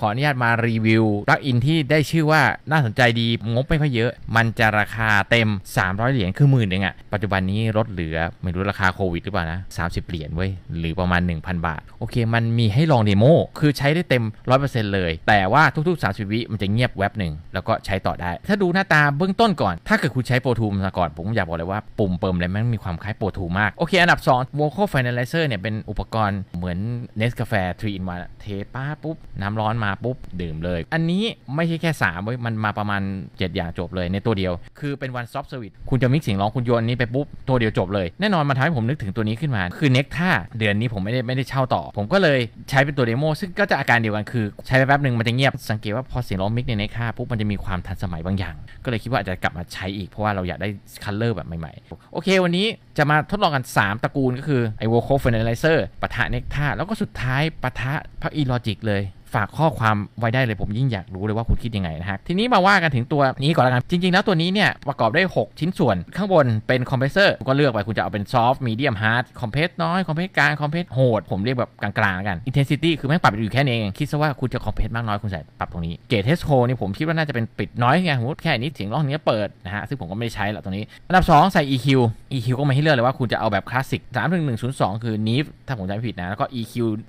ออนุญาตมารีวิวปลั๊กอินที่ได้ชื่อว่าน่าสนใจดีงบไม่ค่อยเยอะมันจะราคาเต็ม300เหรียญคือ10,000เองอะปัจจุบันนี้ลดเหลือไม่รู้ราคาโควิดหรือเปล่านะ30เหรียญเว้ยหรือประมาณ 1,000 บาทโอเคมันมีให้ลองเดโมคือใช้ได้เต็ม 100% เลยแต่ว่าทุกๆ30วิมันจะเงียบแวบหนึ่งแล้วก็ใช้ต่อได้ถ้าดูหน้าตาเบื้องต้นก่อนถ้าเกิดคุณใช้ Pro Tools มาก่อนผมอยากบอกเลยว่าปุ่มเปิมอะไรมันมีความคล้าย Pro Tools มากโอเคอันดับ2 Vocal Finalizer เนี่ยเป็นอุปกรณ์เหมือน Nescafe 3 in 1เทป้าปุ๊บน้ำร้อนมาปุ๊บดื่มเลยอันนี้ไม่ใช่แค่3เว้ยมันมาประมาณ7อย่างจบเลยในตัวเดียวคือเป็น one stop service คุณจะมิกซ์เสียงร้องคุณโยนนี้ไปปุ๊บตัวเดียวจบเลยแน่นอนมันทำให้ผมนึกถึงตัวนี้ขึ้นมาคือ Necta เดือนนี้ผมไม่ได้เช่าต่อผมก็เลยใช้เป็นตัวเดโมซึ่งก็จะอาการเดียวกันคือใช้ไปแป๊บนึงมันจะเงียบสังเกตว่าพอเสียงร้องมิกใน Necta ปุ๊บมันจะมีความทันสมัยบางอย่างก็เลยคิดว่าอาจจะกลับมาใช้อีกเพราะว่าเราอยากได้คัลเลอร์แบบใหม่ๆโอเควันนี้จะมาทดลองกัน3ตระกูลก็คือไอ้ Vocal Finalizer ปะทะ Necta แล้วก็สุดท้ายปะทะพรรค E-Logic เลยฝากข้อความไว้ได้เลยผมยิ่งอยากรู้เลยว่าคุณคิดยังไงนะฮะทีนี้มาว่ากันถึงตัวนี้ก่อนละกันจริงๆแล้วตัวนี้เนี่ยประกอบด้วย6ชิ้นส่วนข้างบนเป็นคอมเพรสเซอร์ก็เลือกไปคุณจะเอาเป็นซอฟต์มีเดียมฮาร์ดคอมเพรสน้อยคอมเพรสกลางคอมเพรสโหดผมเรียกแบบกลางๆแล้วกันอินเทนซิตี้คือแม่งปรับอยู่แค่นี้เองคิดซะว่าคุณจะคอมเพรสมากน้อยคุณใส่ปรับตรงนี้เกจเทสโคนี่ผมคิดว่าน่าจะเป็นปิดน้อยไงสมมติแค่นี้เสียงร้องนี้เปิดนะฮะซึ่งผมก็ไม่ใช้ละตรงนี้อันดับ2ใส่ EQ ก็มาให้เลือกเลยว่าคุณจะเอาแบบคลาสสิก31102คือนีฟถ้าผมจำไม่ผิดนะแล้วก็ EQ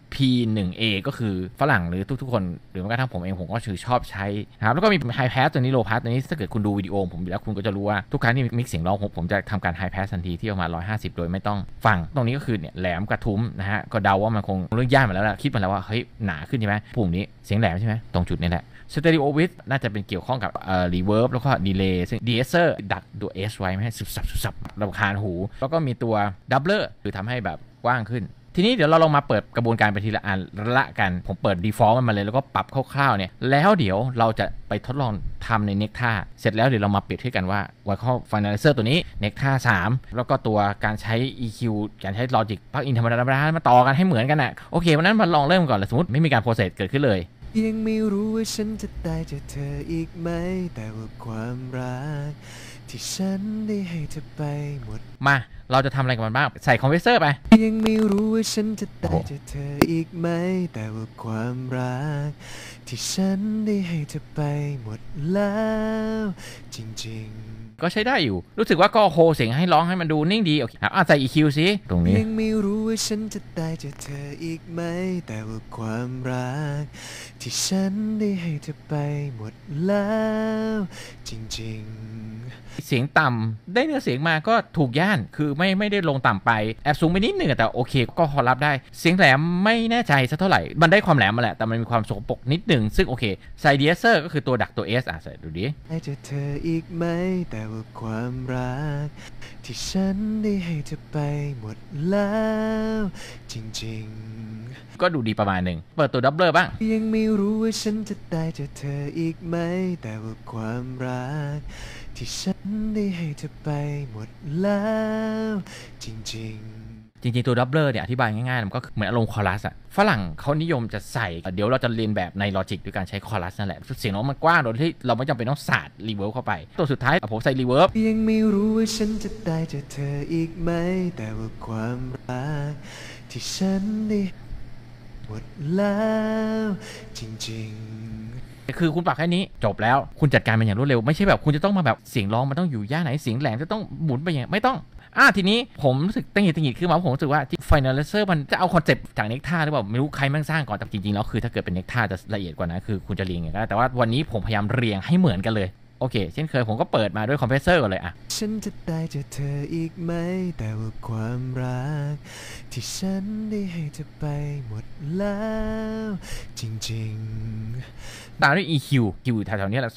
P1A ก็คือฝรั่งหรือทุกๆคนหรือแม้กระทั่งผมเองผมก็ชอบใช้นะครับแล้วก็มีไฮแพสตัวนี้โลพาสตัวนี้ถ้าเกิดคุณดูวิดีโอผมแล้วคุณก็จะรู้ว่าทุกครั้งที่มิกซ์เสียงร้องผมจะทำการไฮแพสทันทีที่ประมาณ150โดยไม่ต้องฟังตรงนี้ก็คือเนี่ยแหลมกระทุ้มนะฮะก็เดาว่ามันคงเรื่องย่านมาแล้วล่ะคิดมาแล้วว่าเฮ้ยหนาขึ้นใช่ไหมปุ่มนี้เสียงแหลมใช่ไหมตรงจุดนี้แหละสเตอริโอวิดน่าจะเป็นเกี่ยวข้องกับรีเวิร์บแล้วก็ดีเลย์ซึ่งดีเอเซอร์ดักตัว S ไว้ไม่ให้สับรำคาญหูแล้วก็มีตัวดับเบิลคือทำให้แบบกว้างขึ้นทีนี้เดี๋ยวเราลองมาเปิดกระบวนการไปทีละอันละกันผมเปิด default มันมาเลยแล้วก็ปรับคร่าวๆเนี่ยแล้วเดี๋ยวเราจะไปทดลองทำใน Necta เสร็จแล้วเดี๋ยวเรามาเปรียบเทียบกันว่า Vocal Finalizer ตัวนี้ Necta 3แล้วก็ตัวการใช้ EQ การใช้ Logic ปลั๊กอินธรรมดามาต่อกันให้เหมือนกันน่ะโอเควันนั้นมาลองเริ่มก่อนเลยสมมติไม่มีการ process เกิดขึ้นเลยยังไม่รู้ว่าฉันจะตายจากเธออีกไหมแต่ว่าความรักที่ฉันได้ให้เธอไปหมดมาเราจะทำอะไรกับมันบ้างใส่คอมเพรสเซอร์ไปยังไม่รู้ว่าฉันจะตายจากเธออีกไหมแต่ว่าความรักที่ฉันได้ให้เธอไปหมดแล้วจริงๆก็ใช้ได้อยู่รู้สึกว่าก็โฮเสียงให้ร้องให้มันดูนิ่งดีโอเคใส่ EQ สิตรงนี้ยังไม่รู้ว่าฉันจะตายจากเธออีกไหมแต่ว่าความรักที่ฉันได้ให้เธอไปหมดแล้วจริงๆเสียงต่ำได้เนื้อเสียงมาก็ถูกย่านคือไม่ได้ลงต่ำไปแอบสูงไปนิดนึงแต่โอเคก็พอรับได้เสียงแหลมไม่แน่ใจสักเท่าไหร่มันได้ความแหลมมาแหละแต่มันมีความสกปรกนิดนึงซึ่งโอเคใส่ดีเอเซอร์ก็คือตัวดักตัว S ใส่ดูดิให้เธออีกไหมแต่ว่าความรักที่ฉันได้ให้เธอไปหมดแล้วจริงๆก็ดูดีประมาณหนึ่งเปิดตัวดับเบิลบ้างยังไม่รู้ว่าฉันจะตายจากเธออีกไหมแต่ว่าความรักที่ฉันได้ให้เธอไปหมดแล้วจริงๆตัวดับเบิลเนี่ยอธิบายง่ายๆมันก็เหมือนอารมณ์คอรัสอะฝรั่งเขานิยมจะใส่เดี๋ยวเราจะเรียนแบบใน Logic ด้วยการใช้คอรัสนั่นแหละเสียงน้องมันกว้างโดยที่เราไม่จำเป็นต้องสาดรีเวิร์บเข้าไปตัวสุดท้ายผมใส่รีเวิร์บยังไม่รู้ว่าฉันจะตายจากเธออีกไหมแต่ว่าความรักที่ฉันได้หมดแล้วจริงๆคือคุณปรับแค่นี้จบแล้วคุณจัดการมันอย่างรวดเร็วไม่ใช่แบบคุณจะต้องมาแบบเสียงร้องมันต้องอยู่ย่านไหนเสียงแหลมจะต้องหมุนไปอย่างไม่ต้องทีนี้ผมรู้สึกตังหิดคือผมรู้สึกว่าที่ Finalizer มันจะเอาคอนเซปต์จาก Necta หรือเปล่าไม่รู้ใครแม่งสร้างก่อนแต่จริงๆแล้วคือถ้าเกิดเป็น Necta จะละเอียดกว่านั้นคือคุณจะเรียงอย่างนั้นแต่ว่าวันนี้ผมพยายามเรียงให้เหมือนกันเลยโอเคเช่นเคยผมก็เปิดมาด้วยคอมเพรสเซอร์ก่อนเลยฉันจะตายจากเธออีกไหมแต่ว่าความรักที่ฉันได้ให้เธอไปหมดแล้วจริงๆตามด้วย EQ แถวๆนี้แหละ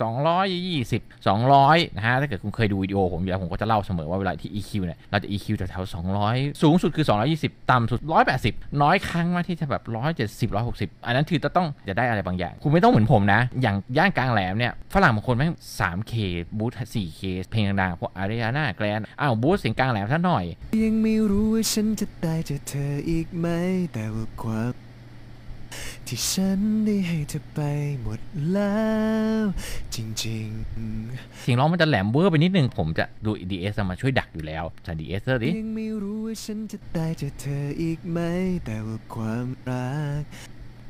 220 200นะฮะถ้าเกิดคุณเคยดูวิดีโอผมอยู่แล้วผมก็จะเล่าเสมอว่าเวลาที่ EQ เนี่ยเราจะ EQ แถวๆ200สูงสุดคือ220ต่ำสุด180น้อยครั้งมากที่จะแบบ170 160อันนั้นคือจะได้อะไรบางอย่างคุณไม่ต้องเหมือนผมนะอย่างย่านกลางแหลมเนี่ยฝรั่งบางคนแม่ง 3K บูท 4K เพลงดังๆพวก Ariana Grande บูทเสียงกลางแหลมซะหน่อยยังไม่รู้ว่าฉันจะตายจากเธออีกไหมแต่ว่าความที่ฉันได้ให้เธอไปหมดแล้วจริงๆเสียงร้องมันจะแหลมเวอร์ไปนิดนึงผมจะดู DS มาช่วยดักอยู่แล้วใส่ DS ดิยังไม่รู้ว่าฉันจะตายจากเธออีกไหมแต่ว่าความรัก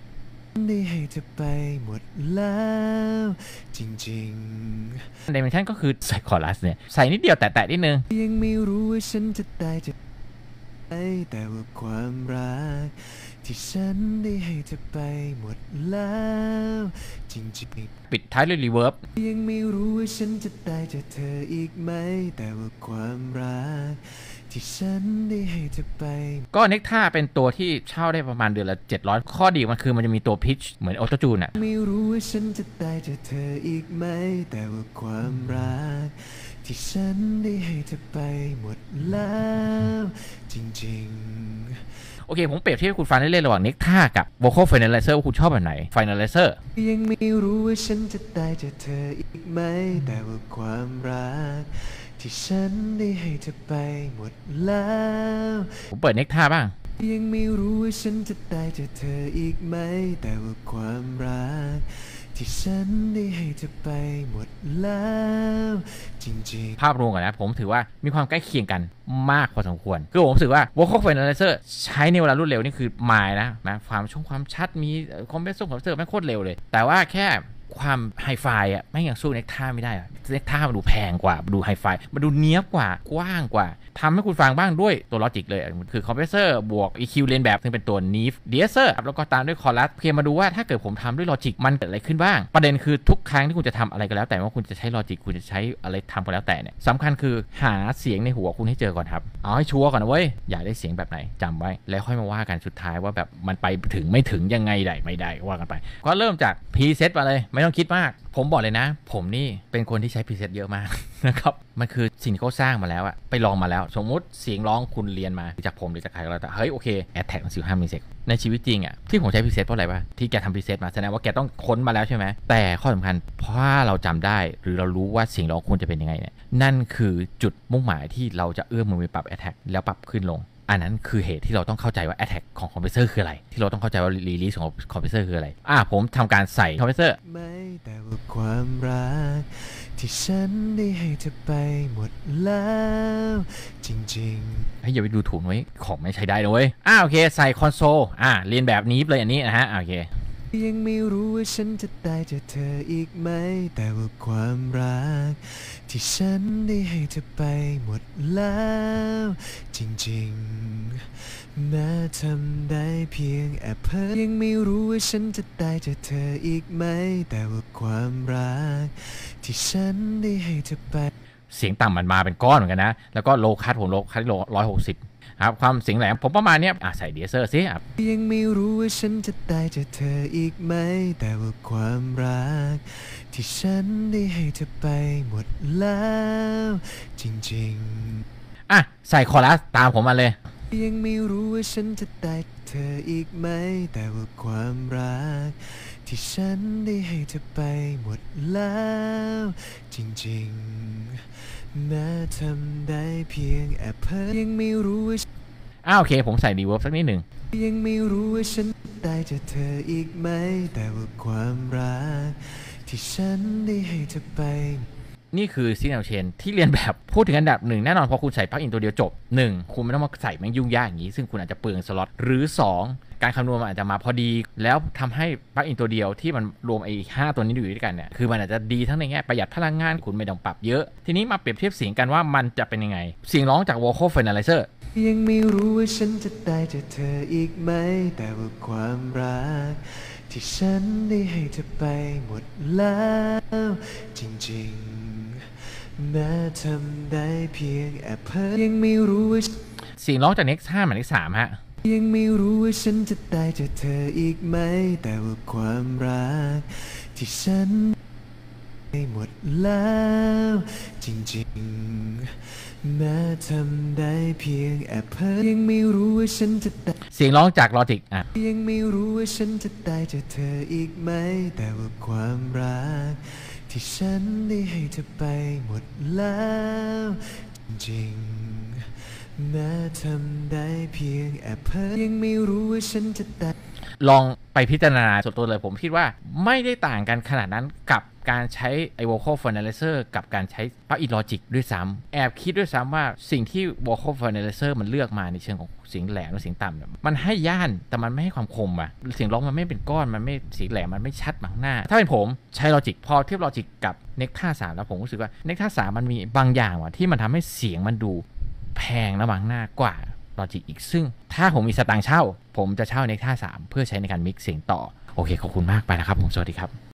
ได้ให้เธอไปหมดแล้วจริงๆเดเมชันก็คือใส่คอรัสเนี่ยใส่นิดเดียวแตะๆนิดนึงยังไม่รู้ว่าฉันจะตายจะไปแต่ว่าความรักที่ฉันได้ให้เธอไปหมดแล้วจริงๆปิดท้ายด้วยรีเวิร์บยังไม่รู้ว่าฉันจะตายจากเธออีกไหมแต่ว่าความรักที่ฉันได้ให้เธอไปก็เน็กท่าเป็นตัวที่เช่าได้ประมาณเดือนละ700ข้อดีมันคือมันจะมีตัวพิชเหมือนออโตจูนอะไม่รู้ว่าฉันจะตายจากเธออีกไหมแต่ว่าความรักที่ฉันได้ให้เธอไปหมดแล้วจริงๆโอเคผมเปรียบเทียบให้คุณฟังได้เล่นระหว่างเน็กท่ากับ Vocal Finalizer ว่าคุณชอบแบบไหน Finalizer ยังไม่รู้ว่าฉันจะตายจากเธออีกไหมแต่ว่าความรักที่ฉันได้ให้เธอไปหมดแล้วผมเปิดเน็กท่าบ้างยังไม่รู้ว่าฉันจะตายจากเธออีกไหมแต่ว่าความรักที่ฉันได้ให้เธอไปหมดแล้วจริงๆภาพรวมก่อนนะผมถือว่ามีความใกล้เคียงกันมากพอสมควรคือผมรู้สึกว่า Vocal Finalizer ใช้ในเวลารวดเร็วนี่คือมายนะความชัดมีคอมเพรสเซอร์ไม่โคตรเร็วเลยแต่ว่าแค่ความไฮไฟอ่ะไม่อย่างสู้เน็กท่าไม่ได้เน็กท่ามันดูแพงกว่าดูไฮไฟมันดูเนี้ยบกว่ากว้างกว่าทำให้คุณฟังบ้างด้วยตัวลอจิกเลยคือคอมเพรสเซอร์บวก EQ เรียนแบบซึ่งเป็นตัว NIF DSer แล้วก็ตามด้วยคอรัสเพียงมาดูว่าถ้าเกิดผมทำด้วยลอจิกมันเกิดอะไรขึ้นบ้างประเด็นคือทุกครั้งที่คุณจะทำอะไรก็แล้วแต่ว่าคุณจะใช้ลอจิกคุณจะใช้อะไรทำก็แล้วแต่เนี่ยสำคัญคือหาเสียงในหัวคุณให้เจอก่อนครับเอาให้ชัวร์ก่อนนะเว้ยอยากได้เสียงแบบไหนจำไว้แล้วค่อยมาว่ากันสุดท้ายว่าแบบมันไปถึงไม่ถึงยังไงได้ไม่ได้ว่ากันไปก็เริ่มจาก preset มาเลยไม่ต้องคิดมากผมบอกเลยนะผมนี่เป็นคนที่ใช้ preset เยอะมากนะครับมันคือสิ่งที่เขาสร้างมาแล้วอะไปลองมาแล้วสมมุติเสียงร้องคุณเรียนมาจากผมหรือจากใครก็แล้วแต่เฮ้ยโอเค attack มัน15 มิลลิเซกในชีวิตจริงอะที่ผมใช้ preset เพราะอะไรวะที่แกทำ preset มาแสดงว่าแกต้องค้นมาแล้วใช่ไหมแต่ข้อสำคัญเพราะเราจำได้หรือเรารู้ว่าเสียงร้องควรจะเป็นยังไงเนี่ยนั่นคือจุดมุ่งหมายที่เราจะเอื้อมมือไปปรับ attack แล้วปรับขึ้นลงอันนั้นคือเหตุที่เราต้องเข้าใจว่า attack ของคอมเพรสเซอร์คืออะไรที่เราต้องเข้าใจว่า release ของคอมเพรสเซอร์คืออะไรผมทำการใส่คอมเพรสเซอร์ไม่แต่ว่าความรักที่ฉันได้ให้เธอไปหมดแล้วจริงๆอย่าไปดูถูกไว้ของไม่ใช้ได้เลยโอเคใส่คอนโซลเรียนแบบนี้เลยอันนี้นะฮะโอเคยังไม่รู้ว่าฉันจะตายจากเธออีกไหมแต่ว่าความรักที่ฉันได้ให้เธอไปหมดแล้วจริงๆแม้ทำได้เพียงแอบเพ้อยังไม่รู้ว่าฉันจะตายจากเธออีกไหมแต่ว่าความรักที่ฉันได้ให้เธอไปเสียงต่ำมันมาเป็นก้อนเหมือนกันนะแล้วก็โลคัทผมโลคัท160ครับความเสียงแหลมผมประมาณนี้ใส่เดเซอร์ซิยังไม่รู้ว่าฉันจะตายจากเธออีกไหมแต่ว่าความรักที่ฉันได้ให้เธอไปหมดแล้วจริงๆใส่คอรัสตามผมมาเลยยังไม่รู้ว่าฉันจะตายจากเธออีกไหมแต่ว่าความรักที่ฉันได้ให้เธอไปหมดแล้วจริงๆแม้ทำได้เพียงแอบเพ้อยังไม่รู้ว่าโอเคผมใส่รีเวิร์บสักนิดหนึ่งยังไม่รู้ว่าฉันตายจากเธออีกไหมแต่ว่าความรักที่ฉันได้ให้เธอไปนี่คือซิกแนลเชนที่เรียนแบบพูดถึงอันดับ1แน่นอนพอคุณใส่ปลั๊กอินตัวเดียวจบ1คุณไม่ต้องมาใส่แม่งยุ่งยากอย่างนี้ซึ่งคุณอาจจะเปลืองสล็อตหรือ2การคำนวณมันอาจจะมาพอดีแล้วทำให้ปลั๊กอินตัวเดียวที่มันรวมไอ้5ตัวนี้อยู่ด้วยกันเนี่ยคือมันอาจจะดีทั้งในแง่ประหยัดพลังงานคุณไม่ต้องปรับเยอะทีนี้มาเปรียบเทียบเสียงกันว่ามันจะเป็นยังไงเสียงร้องจาก Vocal Finalizer ยังไม่รู้ว่าฉันจะตายจากเธออีกไหมแต่ว่าความรักที่ฉันได้ให้เธอไปหมดแล้วจริงๆแม้ทำได้เพียงแอบเพ้อยังไม่รู้ว่าเสียงร้องจาก Next 5มา Next 3ฮะยังไม่รู้ว่าฉันจะตายจากเธออีกไหมแต่ว่าความรักที่ฉันได้หมดแล้วจริงๆแม้ทำได้เพียงแอบเพ้อยังไม่รู้ว่าฉันจะตายเสียงร้องจาก Logic ยังไม่รู้ว่าฉันจะตายจากเธออีกไหมแต่ว่าความรักที่ฉันได้ให้เธอไปหมดแล้วจริงแม้ทำได้เพียงแอบเพ้อยังไม่รู้ว่าฉันจะตายลองไปพิจารณาส่วนตัวเลยผมคิดว่าไม่ได้ต่างกันขนาดนั้นกับการใช้ไอ้ vocal finalizer กับการใช้ plug-in Logic ด้วยซ้ำแอบคิดด้วยซ้ำว่าสิ่งที่ vocal finalizer มันเลือกมาในเชิงของเสียงแหลมและเสียงต่ำเนี่ยมันให้ย่านแต่มันไม่ให้ความคมอะเสียงร้องมันไม่เป็นก้อนมันไม่เสียงแหลมมันไม่ชัดมาข้างหน้าถ้าเป็นผมใช้ Logic พอเทียบ Logic กับ Nectar 3แล้วผมรู้สึกว่า Nectar 3มันมีบางอย่างว่ะที่มันทำให้เสียงมันดูแพงและมาข้างหน้ากว่า Logic อีกซึ่งถ้าผมมีสตางค์เช่าผมจะเช่า Nectar 3เพื่อใช้ในการมิกซ์เสียงต่อโอเคขอบคุณมากไปแล้วครับผมสวัสดีครับ